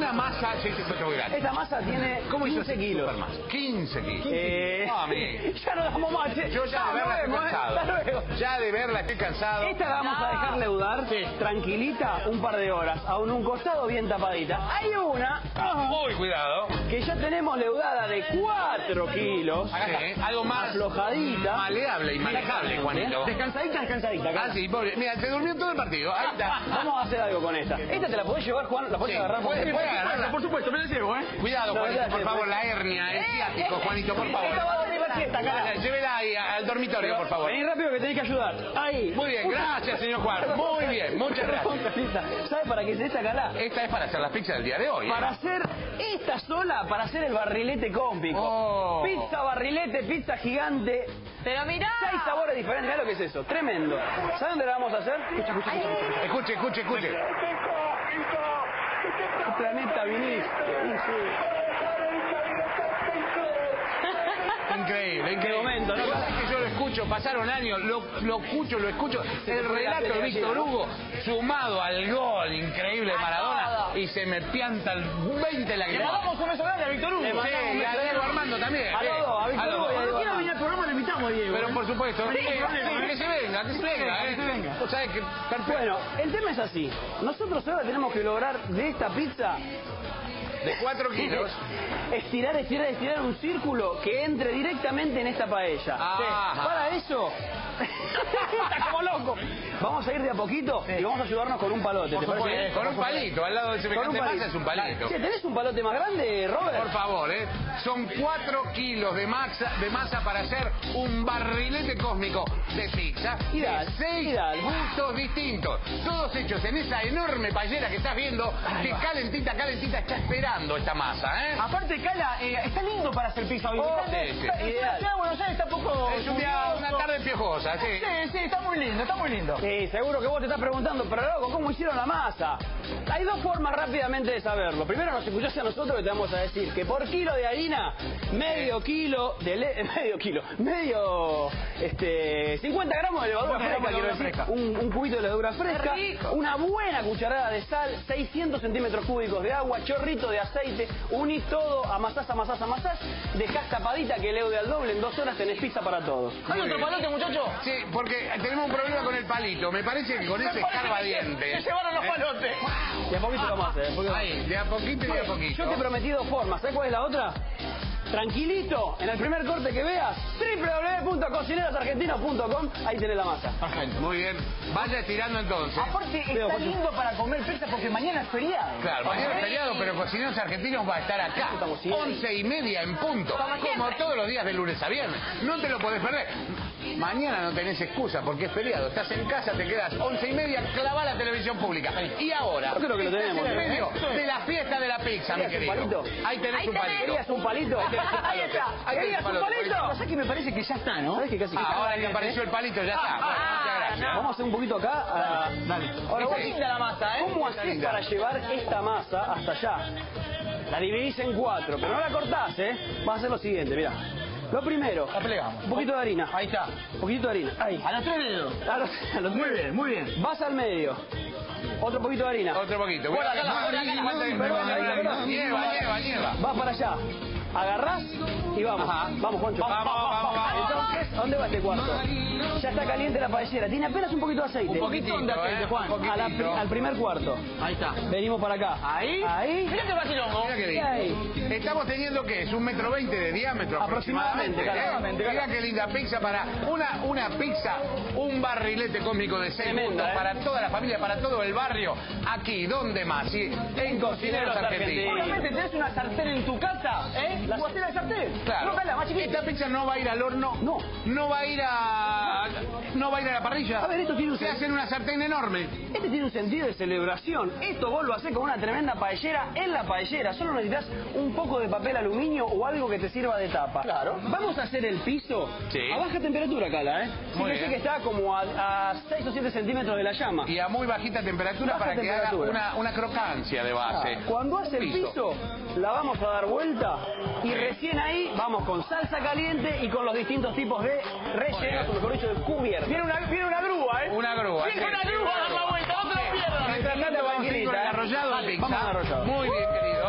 una masa, sí, muy grande. Esta masa tiene 15 kilos. 15 kilos. Ya no damos más. Yo ya de verla estoy cansado. Ya de verla estoy cansado. Esta la vamos a dejar leudar tranquilita un par de horas, aún un costado bien tapadita. Hay una, Uy, cuidado. que ya tenemos leudada de 4 kilos. Sí, algo más aflojadita. maleable y manejable, Juanito. Descansadita. Ah, sí, pobre. Mira, se durmió todo el partido. Ahí está. Vamos a hacer algo con esta. Esta te la podés llevar, Juan, la podés agarrar. Puede agarrarla. Por supuesto, me la llevo, Cuidado, No, Juanito, por gracias, favor, la hernia, el ciático, Juanito, por favor. Esta va a dormir la siesta, cara. Llévela ahí al dormitorio, por favor. Vení rápido que tenés que ayudar. Ahí. Muy bien, gracias, señor Juan. Muy bien, muchas gracias. ¿Sabes para qué es esta, Cala? Esta es para hacer las pizzas del día de hoy. Para hacer esta sola, para hacer el barrilete cómpico. Oh. Pizza barrilete, pizza gigante. Pero mirá. 6 sabores diferentes. Mirá lo que es eso. Tremendo. ¿Sabes dónde la vamos a hacer? Escuche. ¿Qué planeta viniste? Increíble. Qué momento, ¿no? Es que yo lo escucho, pasaron años, lo escucho. El relato de Víctor Hugo, sumado al gol increíble de Maradona, y se me pianta el 20 la que Le mandamos un beso grande a Víctor Hugo. Sí, y a Diego Armando también. A todos, a Víctor Hugo. Cuando quiera venir al programa le invitamos a Diego. Pero por supuesto, que se venga, Vos sabés que... Bueno, el tema es así. Nosotros ahora tenemos que lograr de esta pizza de 4 kilos. Estirar un círculo que entre directamente en esta paella. Ajá. Para eso, está como loco. Vamos a ir de a poquito y vamos a ayudarnos con un palote. ¿Te parece bien? Con un palito, al lado de semejante masa es un palito. Che, ¿tenés un palote más grande, Robert? Por favor, son 4 kilos de masa para hacer un barrilete cósmico de pizza de 6 gustos distintos. Todos hechos en esa enorme paellera que estás viendo, que calentita está esperando esta masa, Aparte, Cala, está lindo para hacer pizza hoy. Ideal. Buenos Aires está un poco... Es una tarde piojosa, sí. Sí, está muy lindo. Sí, seguro que vos te estás preguntando, pero loco, ¿cómo hicieron la masa? Hay dos formas rápidamente de saberlo. Primero nos escuchás a nosotros que te vamos a decir que por kilo de harina, medio 50 gramos de levadura fresca, quiero decir, un cubito de levadura fresca, una buena cucharada de sal, 600 centímetros cúbicos de agua, chorrito de aceite, unís todo, amasás, dejás tapadita que leude al doble, en 2 horas tenés pizza para todos. ¿Hay otro palote, muchacho? Sí, porque tenemos un problema con el palito. Me parece que con ese escarbadiente. Se llevaron los palotes. De a poquito vamos a hacer. Ahí, de a poquito y de a poquito. Yo te he prometido formas. ¿Sabes cuál es la otra? Tranquilito, en el primer corte que veas, www.cocinerasargentinos.com, ahí tenés la masa. Perfecto. Muy bien. Vaya estirando entonces. Aparte, está lindo para comer pizza porque mañana es feriado. Claro, mañana es feriado, pero Cocineros Argentinos va a estar acá. 11:30 en punto. Como todos los días de lunes a viernes. No te lo podés perder. Mañana no tenés excusa porque es feriado. Estás en casa, te quedas 11:30, clavá la televisión pública. Y ahora, yo creo que lo tenemos, en medio de la fiesta de la pizza, mi querido. Ahí tenés un palito. ¿Querías un palito? Ahí está. ¿Querías un palito? O sea que me parece que ya está, ¿no? ¿Sabes que casi ahora que apareció el palito ya está. Bueno, muchas gracias. Vamos a hacer un poquito acá. Dale. Ahora, Está linda la masa, ¿cómo haces para llevar esta masa hasta allá? La dividís en 4, pero no la cortás, Vas a hacer lo siguiente, mirá. Lo primero, La plegamos. un poquito de harina. Ahí está. Un poquito de harina. Ahí. A los 3 dedos. Muy bien. Vas al medio. Otro poquito de harina. Otro poquito. Nieva. Vas para allá. Agarrás y vamos. Ajá. Vamos, Juancho. Vamos. Entonces, ¿a dónde va este cuarto? Ya está caliente la paellera. Tiene apenas un poquito de aceite. Un poquitito, de aceite, Juan. un poquitito. Al primer cuarto. Ahí está. Venimos para acá. Ahí. Mirá que vacilongo. Mira qué ¿Qué lindo. hay? Estamos teniendo, ¿qué es? 1,20 m de diámetro Aproximadamente, claramente. Mira qué linda pizza para una pizza, un barrilete cósmico de 6 Tremenda, gustos para toda la familia, para todo el barrio. Aquí, ¿dónde más? Sí, en Cocineros Argentinos. Obviamente tenés una sartén en tu casa, ¿eh? ¿Cómo hacer la sartén? Claro. No, Cala, más chiquita. Esta pizza no va a ir al horno. No va a ir a la parrilla. A ver, esto tiene un Se hace en una sartén enorme. Este tiene un sentido de celebración. Esto vos lo hacés con una tremenda paellera en la paellera. Solo necesitas un poco de papel aluminio o algo que te sirva de tapa. Claro. Vamos a hacer el piso a baja temperatura, Cala, Muy Fíjese bien. que está como a 6 o 7 centímetros de la llama. Y a muy bajita temperatura Baja para que temperatura. haga una crocancia de base. Cuando hace el piso, la vamos a dar vuelta y recién ahí vamos con salsa caliente y con los distintos tipos de rellenos, o mejor dicho, de cubiertos. Viene una grúa, ¿eh? Una grúa. Viene una grúa a dar la vuelta, no te lo pierdas. Mientras tanto vamos a ir con el arrollado de pizza. Vamos al arrollado. Muy bien, querido.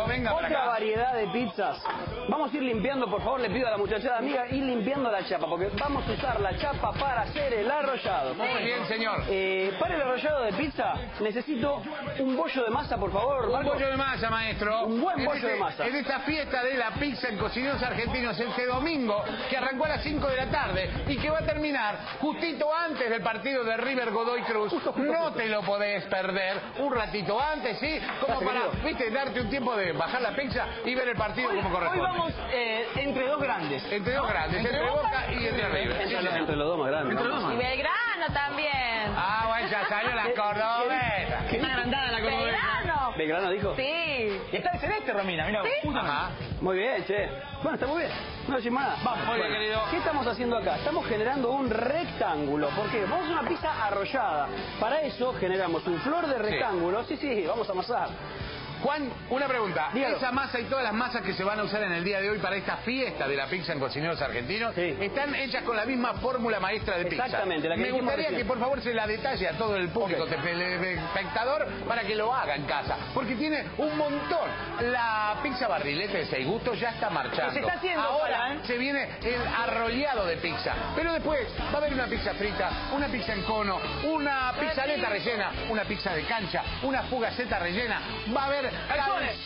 venga para Otra acá. variedad de pizzas. Vamos a ir limpiando, por favor, le pido a la muchachada amiga, ir limpiando la chapa, porque vamos a usar la chapa para hacer el arrollado. Muy bien, señor. Para el arrollado de pizza, necesito un bollo de masa, por favor. Un Marco. bollo de masa, maestro. Un buen bollo de masa. En esta fiesta de la pizza en Cocineros Argentinos este domingo, que arrancó a las 5 de la tarde y que va a terminar justito antes del partido de River Godoy Cruz. No te lo podés perder. Un ratito antes, ¿sí? Como para, viste, darte un tiempo de bajar la pizza y ver el partido como corresponde. Hoy vamos entre dos grandes. Entre dos grandes, entre Boca y entre River. Sí, Entre los dos más grandes. Entre los dos. Y Belgrano también. Ah, bueno, ya salió la cordobesa. Está agrandada la cordobesa. Belgrano. ¿Belgrano dijo? Sí. Y está el celeste, Romina, mira. ¿Sí? Ajá. Muy bien, che. Bueno, está muy bien. No decimos nada. Vamos, muy bien, querido. ¿Qué estamos haciendo acá? Estamos generando un rectángulo. ¿Por qué? Vamos a hacer una pizza arrollada. Para eso generamos un flor de rectángulo. Sí, vamos a amasar. Juan, una pregunta. Dígalo. Esa masa y todas las masas que se van a usar en el día de hoy para esta fiesta de la pizza en Cocineros Argentinos Sí. están hechas con la misma fórmula maestra de pizza. Exactamente, la que Me dijimos gustaría recién. que por favor se la detalle a todo el público espectador para que lo haga en casa, porque tiene un montón. La pizza barrilete de 6 gustos ya está marchando. Se está haciendo, ahora Juan, se viene el arrollado de pizza, pero después va a haber una pizza frita, una pizza en cono, una pizzaleta rellena, una pizza de cancha, una fugaceta rellena, va a haber calzones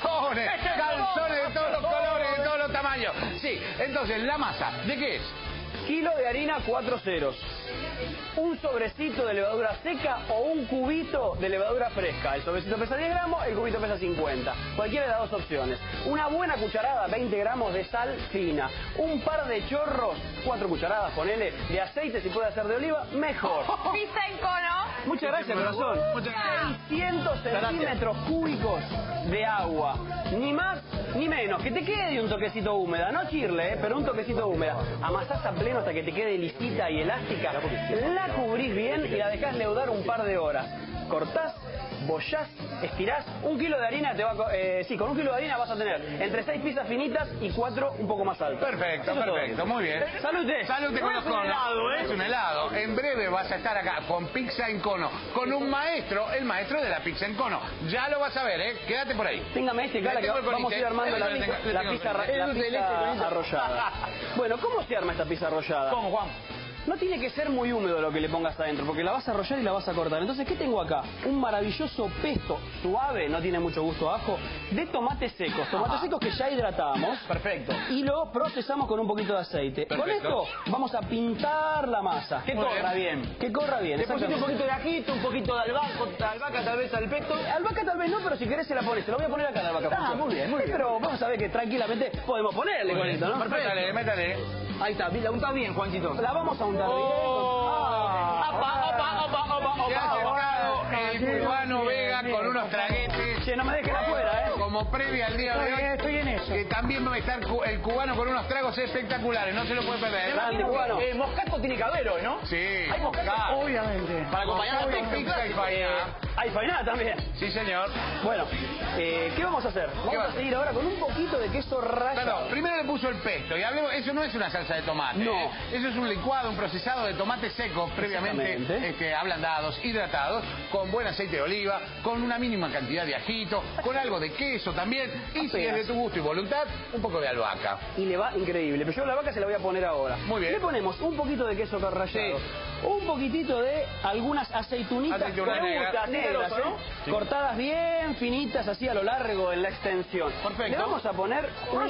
de todos los colores, de todos los tamaños. Sí, entonces, ¿la masa de qué es? Kilo de harina 4 ceros. Un sobrecito de levadura seca o un cubito de levadura fresca. El sobrecito pesa 10 gramos, el cubito pesa 50. Cualquiera de las dos opciones. Una buena cucharada, 20 gramos de sal fina. Un par de chorros, 4 cucharadas, ponele, de aceite, si puede ser de oliva, mejor. Pizza en cono. Muchas gracias, corazón. 600 centímetros cúbicos de agua. Ni más ni menos. Que te quede un toquecito húmeda. No chirle, pero un toquecito húmeda. Amasás a pleno hasta que te quede lisita y elástica. La cubrís bien y la dejás leudar un par de horas. Cortás, bollás, estirás. 1 kilo de harina te va a... con 1 kilo de harina vas a tener entre 6 pizzas finitas y 4 un poco más altas. Perfecto, Eso es perfecto, todo. muy bien. ¡Salute! Salute con los conos. Es un helado. En breve vas a estar acá con pizza en cono, con un maestro, el maestro de la pizza en cono. Ya lo vas a ver, ¿eh? Quédate por ahí. Téngame este, Cala, que vamos a ir armando la pizza arrollada. Bueno, ¿cómo se arma esta pizza arrollada? ¿Cómo, Juan? No tiene que ser muy húmedo lo que le pongas adentro, porque la vas a arrollar y la vas a cortar. Entonces, ¿qué tengo acá? Un maravilloso pesto suave, no tiene mucho gusto a ajo, de tomates secos. Tomates secos que ya hidratamos. Perfecto. Y lo procesamos con un poquito de aceite. Perfecto. Con esto vamos a pintar la masa. Que corra bien. Que corra bien, Le pusiste un exactamente. poquito de ajito, un poquito de albahaca, tal vez al pesto. Albahaca tal vez no, pero si querés se la pones. Te lo voy a poner acá la albahaca. Ah, Pancho. muy bien, muy bien. Pero vamos a ver que tranquilamente podemos ponerle con esto, ¿no? Métale, métale. Ahí está, la untá bien, Juancito. La vamos a untar bien. Se ha acercado el cubano Vega con unos traguetes. Che, no me dejen afuera, Como previa al día de hoy. Estoy en eso. Que también va a estar el cubano con unos tragos espectaculares. No se lo puede perder. Grande, cubano. Moscato tiene que haber hoy, ¿no? Sí. Hay moscato. Obviamente. Para acompañar la Moscato, pizza y fainá. Hay fainá también. Sí, señor. Bueno, ¿qué vamos a hacer? Vamos va? a seguir ahora con un poquito de queso rallado. Claro, primero le puso el pesto y hablemos, eso no es una salsa de tomate. No. Eso es un licuado, un procesado de tomates secos previamente Exactamente. ablandados, hidratados, con buen aceite de oliva, con una mínima cantidad de ajito, con algo de queso también, y si es de tu gusto y voluntad, un poco de albahaca. Y le va increíble. Pero yo la vaca se la voy a poner ahora. Muy bien. Le ponemos un poquito de queso rallado. Sí. Un poquitito de algunas aceitunitas Aceituna negra. negras, ¿no? Sí. Cortadas bien finitas así a lo largo en la extensión. Perfecto. Le vamos a poner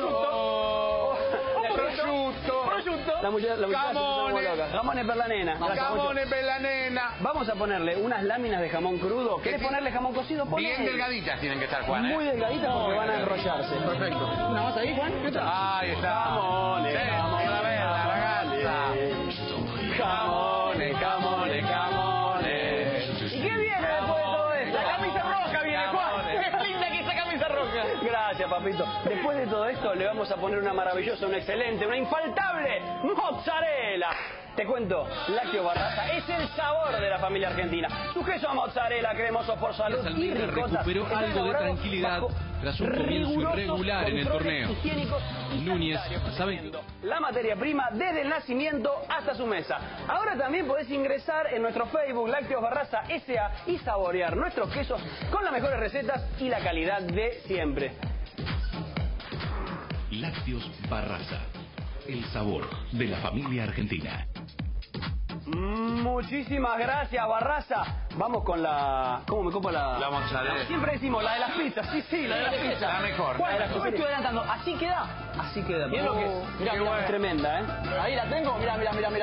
Prosciutto. La muchacha se Jamone. puso como loca. Jamones per la nena. Gracias, Jamone mucho. per la nena. Vamos a ponerle unas láminas de jamón crudo. ¿Querés Sí. ponerle jamón cocido? Ponele. Bien delgaditas tienen que estar, Juan, Muy delgaditas porque van a enrollarse. Perfecto. ¿Una más ahí, Juan? Ahí está. Jamones, Sí, jamones, la verla, ragazza. Jamones, jamones, jamones. ¿Y qué viene después de todo esto? La camisa roja viene, Juan. Jamones. Es linda que esa camisa roja. Gracias, papito. Después de todo esto le vamos a poner una maravillosa, una excelente, una infaltable mozzarella. Te cuento, Lácteos Barraza es el sabor de la familia argentina. Su queso mozzarella cremoso por salud La y Salteña ricota. recuperó Está algo de elaborado tranquilidad bajo tras un comienzo rigurosos irregular en el controles torneo. higiénicos y Núñez, sanitarios. ¿saben? La materia prima desde el nacimiento hasta su mesa. Ahora también podés ingresar en nuestro Facebook Lácteos Barraza S.A. y saborear nuestros quesos con las mejores recetas y la calidad de siempre. Lácteos Barraza. El sabor de la familia argentina. Muchísimas gracias, Barraza. Vamos con la... ¿Cómo me copa la...? La mozzarella. Siempre decimos la de las pizzas. Sí, la de las pizzas. La mejor. ¿Cuál? Yo me estoy adelantando. Así queda. Así queda. Mirá lo que es. Mirá, Qué mirá. bueno. Tremenda, ¿eh? Ahí la tengo. Mirá.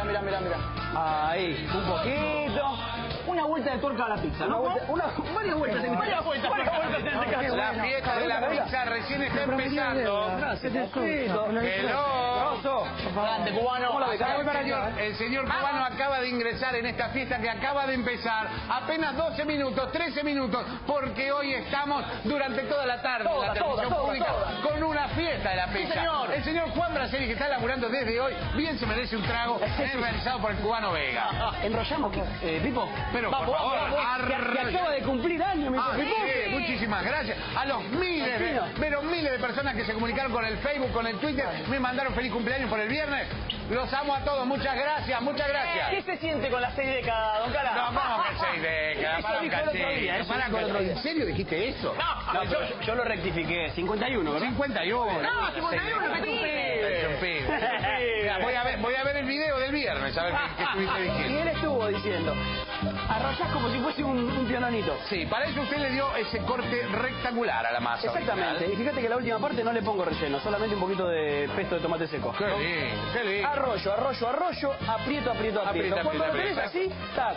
Ahí, un poquito. Una vuelta de tuerca a la pizza, ¿no? Varias vueltas en Varias vueltas en este caso. La fiesta de la pizza recién está empezando. Gracias, Jesucristo. Hello. Grande, cubano. ¿Cómo la ves? El señor cubano acaba de ingresar en esta fiesta que acaba de empezar. Apenas 12 minutos, 13 minutos, porque hoy estamos durante toda la tarde en la televisión pública con una fiesta de la pizza. señor. El señor Juan Braceli, que está laburando desde hoy, bien se merece un trago, realizado por el cubano Vega. ¿Enrollamos, Pipo? Pero por Vamos, favor, Que acaba de cumplir años, mi Pipo. sí, muchísimas gracias a los miles de personas que se comunicaron con el Facebook, con el Twitter, me mandaron feliz cumpleaños por el viernes. Los amo a todos, muchas gracias, muchas gracias. ¿Qué se siente con las 6 décadas, don Cala? No, vamos que 6 décadas, Eso para un dijo el otro día, cachito, eso para dijo el otro día. ¿En serio dijiste eso? No, yo lo rectifiqué. 51, ¿verdad? 51. No, 51, que tú Es un pibe. Mira, voy a ver el video del viernes, a ver qué estuviste Y diciendo. él estuvo diciendo, arrollás como si fuese un pianonito. Sí, para eso usted le dio ese corte rectangular a la masa. Exactamente. original. Y fíjate que la última parte no le pongo relleno, solamente un poquito de pesto de tomate seco. Qué lindo, qué lindo. Arroyo, aprieto. Aprieta, Cuando lo aprieta, tenés así,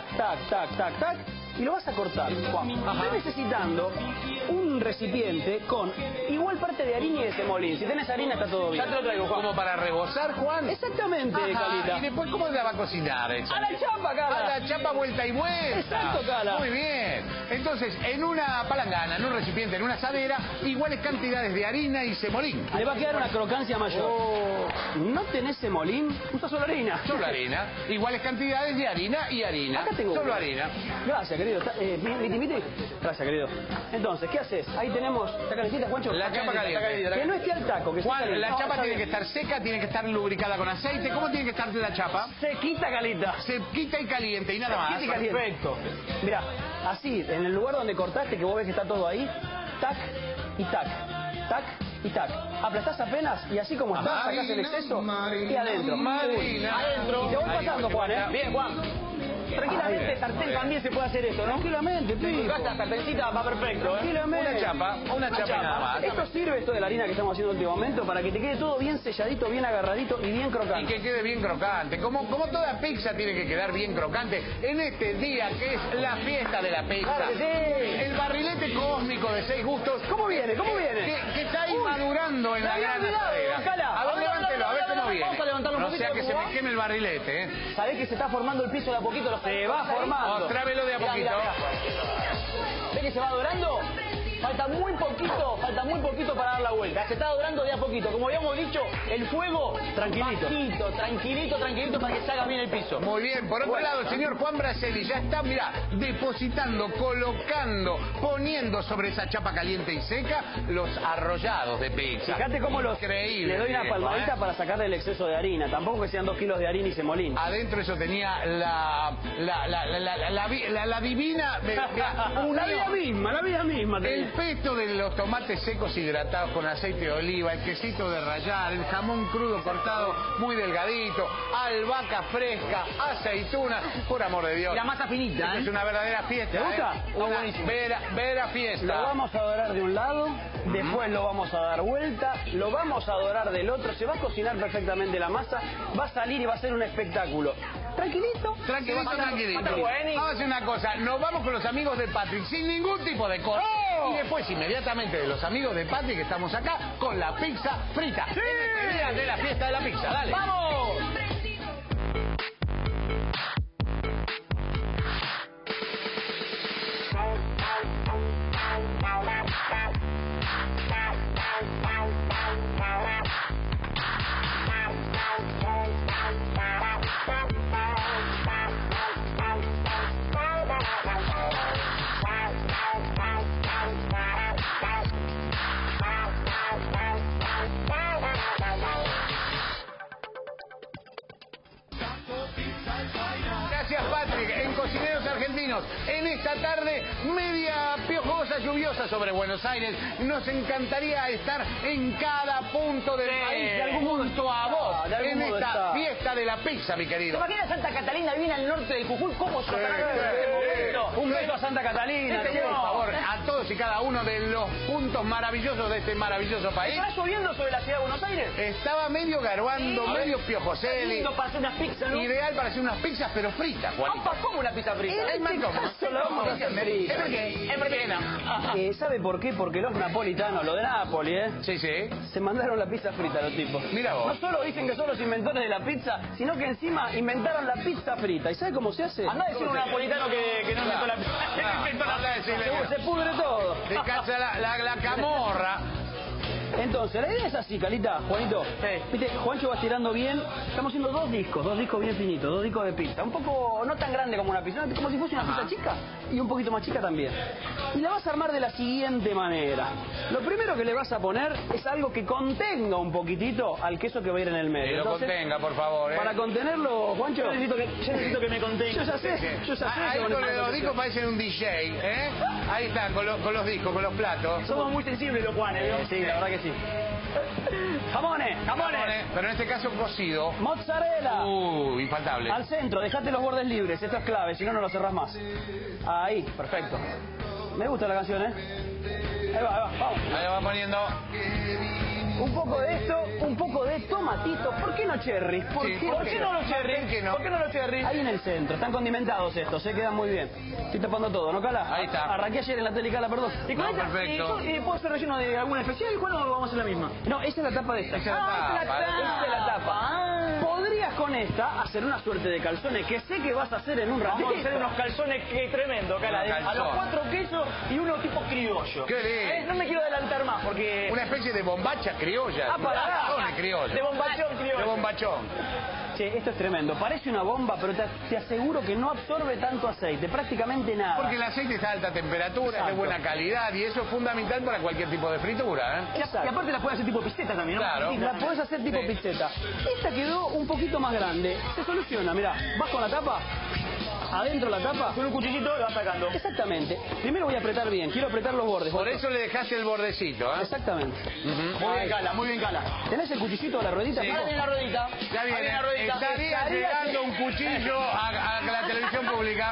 tac, y lo vas a cortar. Estás necesitando un recipiente con igual parte de harina y de semolín. Si tenés harina está todo bien. Ya te lo traigo, Juan. ¿Como para rebozar, Juan? Exactamente, Ajá. Calita. ¿Y después cómo la va a cocinar esa? A la chapa, Cala. A la chapa vuelta y vuelta. Exacto, Cala. Muy bien. Entonces, en una palangana, en un recipiente, en una asadera, iguales cantidades de harina y semolín. Le va a quedar una crocancia mayor. ¿No tenés semolín? Usa solo harina. Solo harina. Iguales cantidades de harina y harina. Acá tengo Solo uno. harina. Gracias, querido. Miti. Gracias, querido. Entonces, ¿qué haces? Ahí tenemos... ¿Está calentita, Juancho? La chapa caliente. Que no esté al taco, que esté Juan, caliente. la No, chapa está tiene que bien. estar seca, tiene que estar lubricada con aceite. ¿Cómo tiene que estar la chapa? Sequita, Calita. Sequita y caliente y nada más. Sequita y caliente. Perfecto. Mira, así, en el lugar donde cortaste, que vos ves que está todo ahí, tac y tac, tac y tac. Aplastás apenas y así como está, sacás el exceso y adentro. Marina. Adentro. Y te voy pasando, Juan, ¿eh? Bien, Juan. Tranquilamente, sartén también se puede hacer esto, ¿no? Tranquilamente, Pipo. Esta sarténcita va perfecto, ¿eh? Tranquilamente. Una chapa y nada más. Esto sirve, esto de la harina que estamos haciendo en este momento, para que te quede todo bien selladito, bien agarradito y bien Y crocante. que quede bien crocante. Como toda pizza tiene que quedar bien crocante en este día que es la fiesta de la pizza. Claro que sí. El barrilete cósmico de 6 gustos. ¿Cómo viene? Que está ahí madurando en me la había gran olvidado, asadera. Bacala. A ver, levántelo, a ver cómo viene. Vamos a levantarlo un No poquito, sea que se ¿cómo me va? queme el barrilete, ¿eh? ¿Sabés que se está formando el piso de a poquito? Se va formando. Tráemelo de a poquito. ¿Ves que se va dorando? Falta muy poquito para dar la vuelta. Se está dorando de a poquito. Como habíamos dicho, el fuego Tranquilito. bajito, tranquilito para que se haga bien el piso. Muy bien, por otro lado, el señor Juan Braceli ya está, mirá, depositando, colocando, poniendo sobre esa chapa caliente y seca los arrollados de pizza. Fíjate cómo los... Increíble. Le doy una viejo, palmadita ¿eh? para sacarle el exceso de harina. Tampoco que sean 2 kilos de harina y semolín. Adentro eso tenía la divina... La vida misma. El pesto de los tomates secos hidratados con aceite de oliva, el quesito de rallar, el jamón crudo cortado muy delgadito, albahaca fresca, aceituna, por amor de Dios. Y la masa finita, Esto ¿eh? es una verdadera fiesta. ¿Te gusta? Una buenísimo. vera fiesta. Lo vamos a dorar de un lado, después lo vamos a dar vuelta, lo vamos a dorar del otro, se va a cocinar perfectamente la masa, va a salir y va a ser un espectáculo. Tranquilito. Tranquilito. Vamos a hacer una cosa, nos vamos con los amigos de Patrick sin ningún tipo de corte. ¡Oh! Y después inmediatamente de los amigos de Patrick estamos acá con la pizza frita. ¡Sí! En este día de la fiesta de la pizza, dale. ¡Vamos! Gracias, Patrick. En Cocineros argentinos. En esta tarde media piojosa, lluviosa sobre Buenos Aires, nos encantaría estar en cada punto del país, de algún punto a vos, en esta fiesta de la pizza, mi querido. ¿Te imaginas Santa Catalina viene al norte del Jujuy? ¿Cómo se momento? Un beso a Santa Catalina. Por favor, a todos y cada uno de los puntos maravillosos de este maravilloso país. ¿Está lloviendo sobre la ciudad de Buenos Aires? Estaba medio garbando, medio piojoseli. Lindo para hacer unas pizzas, ¿no? Ideal para hacer unas pizzas, pero fritas, Juanito. ¿Cómo una pizza frita? Es más cómodo. Lo vamos a hacer frita. ¿Es por qué no? ¿Sabe por qué? Porque los napolitanos, lo de Nápoli, Sí, sí. se mandaron la pizza frita los tipos. Mira vos. No solo dicen que son los inventores de la pizza, sino que encima inventaron la pizza frita. ¿Y sabe cómo se hace? Andá a decir a un napolitano que no inventó la pizza. Se pudre todo. Se casa la camorra. Entonces, la idea es así, Calita, Juanito. Viste, Juancho va estirando bien. Estamos haciendo dos discos bien finitos, dos discos de pizza. Un poco, no tan grande como una pizza, como si fuese una pizza chica y un poquito más chica también. Y la vas a armar de la siguiente manera. Lo primero que le vas a poner es algo que contenga un poquitito al queso que va a ir en el medio. Que lo contenga, por favor. Para contenerlo, Juancho. Yo necesito que me contenga. Yo ya sé. Ahí con los discos parecen un DJ, ¿eh? Ahí están, con los discos, con los platos. Somos muy sensibles los Juanes, ¿no? Sí, la verdad que sí. Jamones. Pero en este caso cocido. Mozzarella. Infaltable. Al centro, dejate los bordes libres, esto es clave, si no, no lo cerrás más. Ahí, perfecto. Me gusta la canción, ¿eh? Ahí va, vamos. Ahí va poniendo. Un poco de esto, un poco de tomatito. ¿Por qué no cherry? ¿Por qué no los cherry? ¿Por qué no los cherry? Ahí en el centro, están condimentados estos, se quedan muy bien. Estoy tapando todo, ¿no, Cala? Ahí está. Arranqué ayer en la tele, Cala, perdón. Perfecto. ¿Puedo ser relleno de alguna especial? ¿Cuándo vamos a hacer la misma? No, esa es la tapa de esta. Esa es la tapa. Podrías con esta hacer una suerte de calzones que sé que vas a hacer en un ratito. Vamos a hacer unos calzones que tremendo, Cala. A los 4 quesos y uno tipo criollo. Qué lindo. No me quiero adelantar más porque... Una especie de bombacha criolla. De bombachón criollo. De bombachón. Che, esto es tremendo. Parece una bomba, pero te aseguro que no absorbe tanto aceite, prácticamente nada. Porque el aceite está a alta temperatura, es de buena calidad y eso es fundamental para cualquier tipo de fritura, ¿eh? Y aparte la puedes hacer tipo pizzeta también, ¿no? Claro. La podés hacer tipo pizzeta. Esta quedó un poquito más grande. Se soluciona, mirá. Vas con la tapa, adentro la tapa. Con un cuchillito lo vas sacando. Exactamente. Primero voy a apretar bien, quiero apretar los bordes. Por eso le dejaste el bordecito, ¿eh? Exactamente. Muy bien, Cala. ¿Tenés el cuchillito o la ruedita? Sí. Pico? Ahora viene la ruedita. Ya viene, la ruedita. estaría llegando un cuchillo a la televisión pública.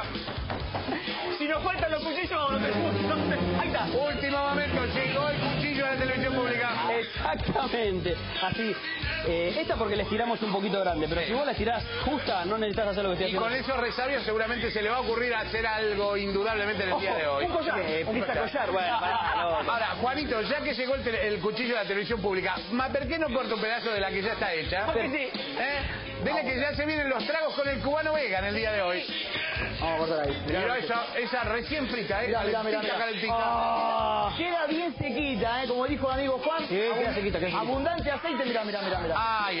Si nos faltan los cuchillos, no te... Ahí está. Último momento, llegó el cuchillo a la televisión pública. Exactamente. Así. Esta porque la estiramos un poquito grande, pero si vos la estirás justa, no necesitas hacer lo que estoy Y haciendo. con esos resabios seguramente se le va a ocurrir hacer algo indudablemente en el día de hoy. Un collar. Pizza collar, bueno, Ahora, Juanito, ya que llegó el cuchillo de la televisión pública, ¿por qué no corta un pedazo de la que ya está hecha? Porque sí. Dile que ya se vienen los tragos con el cubano vega en el día de hoy. Vamos a cortar ahí. Mirá esa recién frita, calentita, calentita. Queda bien sequita, como dijo el amigo Juan. Sí, queda sequita, queda sequita. Abundante aceite, mirá. Ay.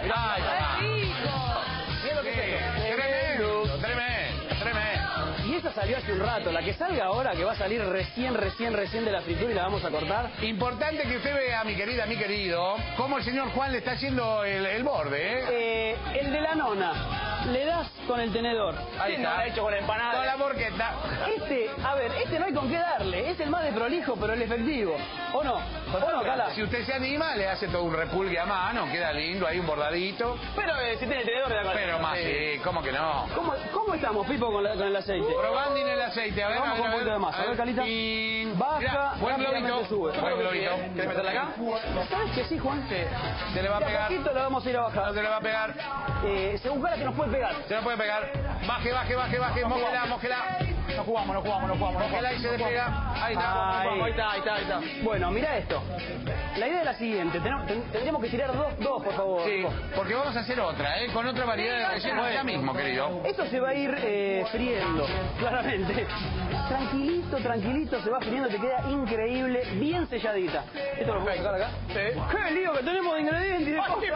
Mirá lo que es esto. Tremendo. Y esa salió hace un rato. La que salga ahora, que va a salir recién de la fritura y la vamos a cortar. Importante que usted vea, mi querida, mi querido, cómo el señor Juan le está haciendo el borde, ¿eh? El de la nona. Le das con el tenedor. Ahí está. Lo ha hecho con la empanada. Con la morqueta. Este no hay con qué darle. Es el más desprolijo, pero el efectivo. ¿O no? ¿O no, Cala? Si usted se anima, le hace todo un repulgue a mano, queda lindo, ahí un bordadito. Pero si tiene tenedor, le da Pero más, sí, ¿cómo que no? ¿Cómo estamos, Pipo, con el aceite? Probando en el aceite, a ver, Vamos con un poquito de más. A ver, Calita. Baja, Mirá, buen rápidamente globito. sube. Buen globito. ¿Quieres meterla acá? ¿Sabes que sí, Juan? Sí. Se le va a De a pegar. poquito la vamos a ir a bajar. Se le va a pegar. Según Cala que nos puede pegar. Se le puede pegar. Baje. Mójela. No jugamos. Mójela y se despega. Ahí está. Bueno, mira esto. La idea es la siguiente. Tendríamos que tirar dos, por favor. Sí, porque vamos a hacer otra, con otra variedad de relleno ya mismo, querido. Esto se va a ir friendo, claramente. tranquilito, tranquilito, se va friendo, te queda increíble, bien selladita. ¿Esto lo puedo sacar acá? Sí. ¡Qué lío que tenemos de ingredientes!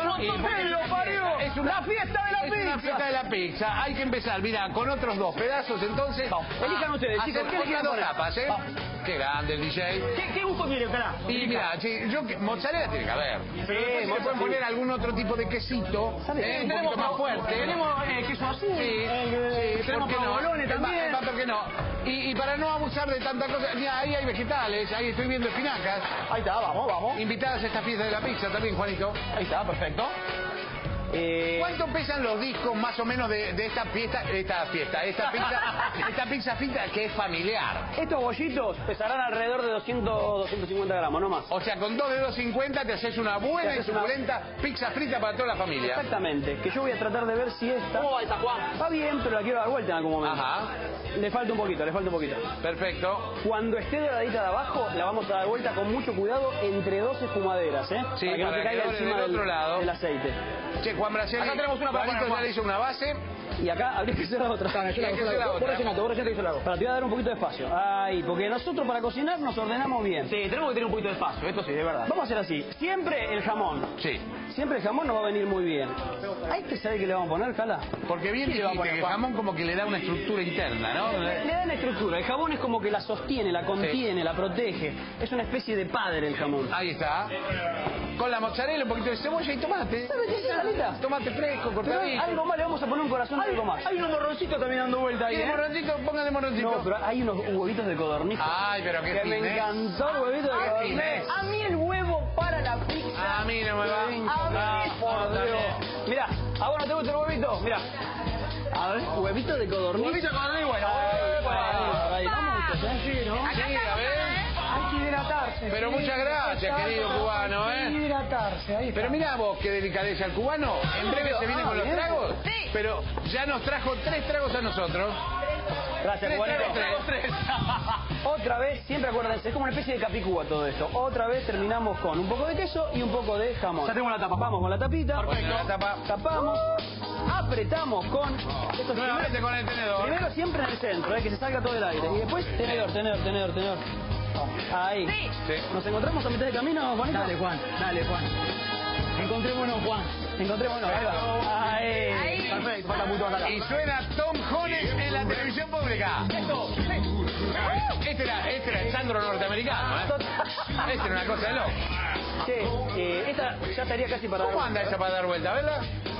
Es una fiesta de la pizza. Es una fiesta de la pizza. Hay que empezar, mira, con otros dos pedazos, entonces. Elijan ustedes, chicos, ¿qué le quieren poner? Tapas, ¿eh? Qué grande el DJ. ¿Qué gusto quiere, cara? Y mira, mozzarella tiene que haber. Sí, se pueden poner algún otro tipo de quesito, un poquito más fuerte. Tenemos queso azul. Sí, tenemos provolones también. ¿Por qué no? Y para no abusar de tanta cosa, mira, ahí hay vegetales, ahí estoy viendo espinacas. Ahí está, vamos. Invitadas a esta fiesta de la pizza también, Juanito. Ahí está, perfecto. ¿Cuánto pesan los discos más o menos de esta fiesta, esta pizza frita que es familiar? Estos bollitos pesarán alrededor de 250 gramos, no más. O sea, con 2 de 250 te haces una buena y suculenta pizza frita para toda la familia. Exactamente, que yo voy a tratar de ver si esta... ¿Cómo va esta, Juan? Va bien, pero la quiero dar vuelta en algún momento. Ajá. Le falta un poquito. Perfecto. Cuando esté doradita de abajo, la vamos a dar vuelta con mucho cuidado entre dos espumaderas, ¿eh? Sí, para que no se caiga encima del otro lado del aceite. Che, Juan Braceli, acá tenemos una para ya le hizo una base. Y acá habría que hacer la otra. Hay que hacer la otra. Vos recién te hizo la Para te voy a dar un poquito de espacio. Ahí, porque nosotros para cocinar nos ordenamos bien. Sí, tenemos que tener un poquito de espacio, esto sí, de verdad. Vamos a hacer así. Siempre el jamón. Sí. Siempre el jamón nos va a venir muy bien. Hay que saber qué le vamos a poner, Cala. Porque bien dijiste que el jamón como que le da una estructura interna, ¿no? Le da una estructura. El jamón es como que la sostiene, la contiene, la protege. Es una especie de padre el jamón. Ahí está. Con la mozzarella, un poquito de cebolla y tomate. ¿Sabes qué es, Caleta? Tomate fresco, Pero cortadito. algo más, le vamos a poner un corazón de algo más. Hay unos morroncitos también dando vuelta ahí, ¿Tiene morroncito? Póngale morroncito. No, pero hay unos huevitos de codorniz. Ay, pero qué que me finés. encantó el huevito de Qué codorniz. finés. A mí el huevo para la pizza. A mí no me va. Por Dios. Mirá, ¿a vos no te gusta el huevito? Mirá. A ver, huevito de codorniz. Huevito de codorniz, bueno. Ahí, vamos, ¿eh? ¿No? Sí, a ver. Hay que hidratarse. Pero muchas gracias, querido cubano, Hay que ¿eh? hidratarse, ahí está. Pero mirá vos, qué delicadeza el cubano. En breve se viene con los bien. tragos. Sí. Pero ya nos trajo 3 tragos a nosotros. Gracias, Juanito. Tres. Otra vez, siempre acuérdense, es como una especie de capicúa todo esto. Otra vez terminamos con un poco de queso y un poco de jamón. Ya tengo la tapa. Vamos con la tapita. Perfecto. La tapa. Tapamos. Apretamos con... Esto Nuevamente con el tenedor. Primero siempre en el centro, que se salga todo el aire. Y después tenedor. Ahí. Sí. Sí. ¿Nos encontramos a mitad de camino, Juanito? Dale, Juan. Encontrémonos, Juan. Ahí va. Ahí. Perfecto, falta mucho más acá. Y suena Tom Jones en la televisión pública. Este era el Sandro norteamericano, ¿eh? Este era una cosa de loco. Che, esta ya estaría casi para... ¿Cómo anda esa para dar vuelta? ¿Verdad?